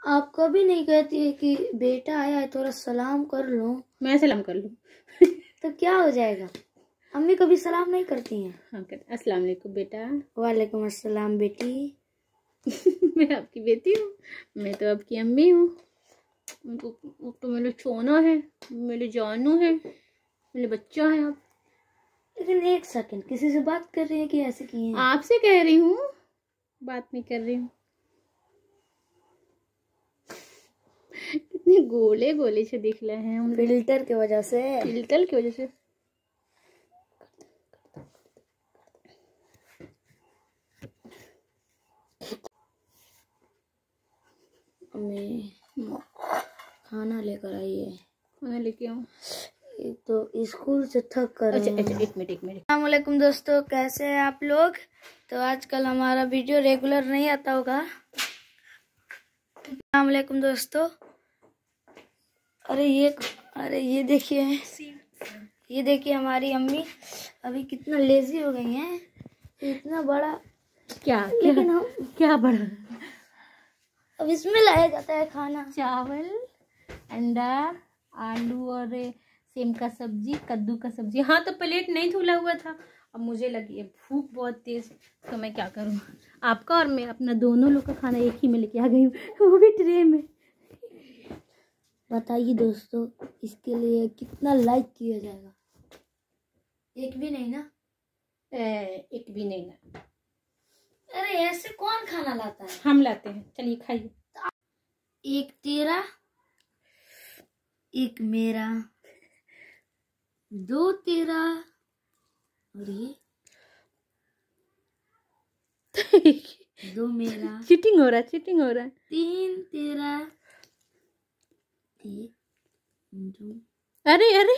आप कभी नहीं कहती है कि बेटा आया है थोड़ा सलाम कर लो। मैं सलाम कर लूँ? तो क्या हो जाएगा? अम्मी कभी सलाम नहीं करती हैं। हाँ कर। अस्सलाम वालेकुम बेटा। वालेकुम अस्सलाम बेटी। मैं आपकी बेटी हूँ, मैं तो आपकी अम्मी हूँ। वो तो मेरे सोना है, मेरे जानू है, मेरे बच्चा है आप। लेकिन एक सेकंड, किसी से बात कर रही है कि ऐसे किए हैं? आपसे कह रही हूँ, बात नहीं कर रही हूँ। कितने गोले गोले से दिख रहे हैं हम। फिल्टर की वजह से। फिल्टर की वजह से। अम्मी खाना लेकर आइए। खाना लेके आऊँ? एक तो स्कूल से थक कर। अच्छा अच्छा, एक मिनट। अस्सलाम वालेकुम दोस्तों, कैसे हैं आप लोग? तो आजकल हमारा वीडियो रेगुलर नहीं आता होगा। अस्सलाम वालेकुम दोस्तों। अरे ये देखिए हमारी अम्मी अभी कितना लेजी हो गई हैं। इतना बड़ा लेकिन हम क्या बड़ा? अब इसमें लाया जाता है खाना। चावल, अंडा, आलू और सेम का सब्जी, कद्दू का सब्जी। हाँ तो प्लेट नहीं धुला हुआ था, अब मुझे लगी है भूख बहुत तेज, तो मैं क्या करूँ, आपका और मैं अपना दोनों लोग का खाना एक ही में लेके आ गई हूँ, वो भी ट्रे में। बताइए दोस्तों, इसके लिए कितना लाइक किया जाएगा? एक भी नहीं ना? एक भी नहीं ना। अरे ऐसे कौन खाना लाता है? हम लाते हैं, चलिए खाइए। एक तेरा, एक मेरा, दो तेरा, और ये दो मेरा। चीटिंग हो रहा है। तीन तेरा, एक दो, अरे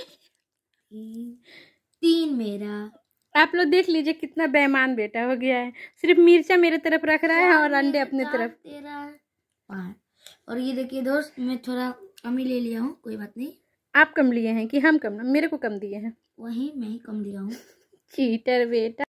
तीन मेरा। आप लोग देख लीजिए कितना बेईमान बेटा हो गया है, सिर्फ मिर्चा मेरे तरफ रख रहा है और अंडे अपने तरफ। तेरा पाँच। और ये देखिए दोस्त, मैं थोड़ा कम ही ले लिया हूँ, कोई बात नहीं। आप कम लिए हैं कि हम कम? मेरे को कम दिए हैं। वही मैं ही कम लिया हूँ। चीटर बेटा।